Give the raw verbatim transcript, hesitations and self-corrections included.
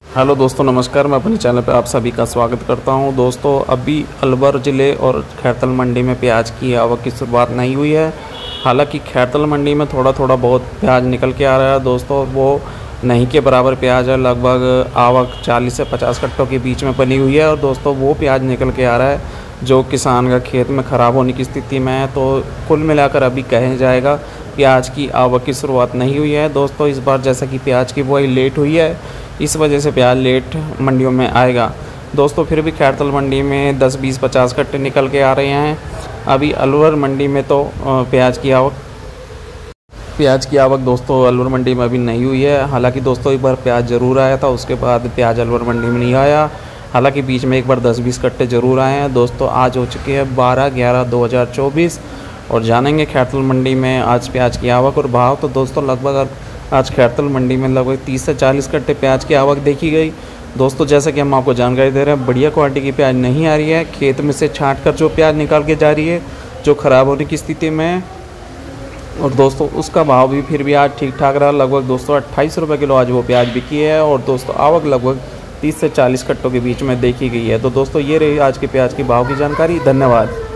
Hello दोस्तों, नमस्कार। मैं अपने चैनल पर आप सभी का स्वागत करता हूं। दोस्तों, अभी अलवर ज़िले और खैरतल मंडी में प्याज की आवक की शुरुआत नहीं हुई है। हालांकि खैरतल मंडी में थोड़ा थोड़ा बहुत प्याज निकल के आ रहा है। दोस्तों, वो नहीं के बराबर प्याज है। लगभग आवक चालीस से पचास कट्टों के बीच में बनी हुई है। और दोस्तों, वो प्याज निकल के आ रहा है जो किसान का खेत में ख़राब होने की स्थिति में है। तो कुल मिलाकर अभी कहा जाएगा प्याज की आवक की शुरुआत नहीं हुई है। दोस्तों, इस बार जैसा कि प्याज की बुआई लेट हुई है, इस वजह से प्याज लेट मंडियों में आएगा। दोस्तों, फिर भी खैरतल मंडी में दस बीस पचास कट्टे निकल के आ रहे हैं। अभी अलवर मंडी में तो प्याज की आवक प्याज की आवक दोस्तों अलवर मंडी में अभी नहीं हुई है। हालांकि दोस्तों, एक बार प्याज ज़रूर आया था, उसके बाद प्याज अलवर मंडी में नहीं आया। हालांकि बीच में एक बार दस बीस कट्टे ज़रूर आए हैं। दोस्तों, आज हो चुके हैं बारह ग्यारह दो हज़ार चौबीस और जानेंगे खैरतल मंडी में आज प्याज की आवक और भाव। तो दोस्तों, लगभग आज खैरतल मंडी में लगभग तीस से चालीस कट्टे प्याज की आवक देखी गई। दोस्तों, जैसा कि हम आपको जानकारी दे रहे हैं, बढ़िया क्वालिटी की प्याज नहीं आ रही है। खेत में से छांट कर जो प्याज निकाल के जा रही है, जो ख़राब होने की स्थिति में है। और दोस्तों, उसका भाव भी फिर भी आज ठीक ठाक रहा। लगभग दोस्तों अट्ठाईस रुपये किलो आज वो प्याज बिकी है। और दोस्तों, आवक लगभग तीस से चालीस कट्टों के बीच में देखी गई है। तो दोस्तों, ये रही आज के प्याज की भाव की जानकारी। धन्यवाद।